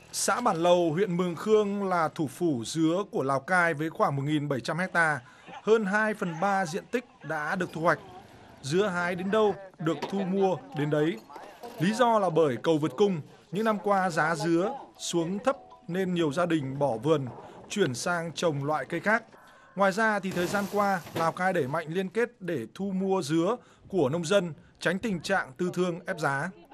Xã Bản Lầu, huyện Mường Khương là thủ phủ dứa của Lào Cai với khoảng 1.700 ha. Hơn 2/3 diện tích đã được thu hoạch. Dứa hái đến đâu, được thu mua đến đấy. Lý do là bởi cầu vượt cung, những năm qua giá dứa xuống thấp nên nhiều gia đình bỏ vườn, chuyển sang trồng loại cây khác. Ngoài ra thì thời gian qua, Lào Cai đẩy mạnh liên kết để thu mua dứa của nông dân, tránh tình trạng tư thương ép giá.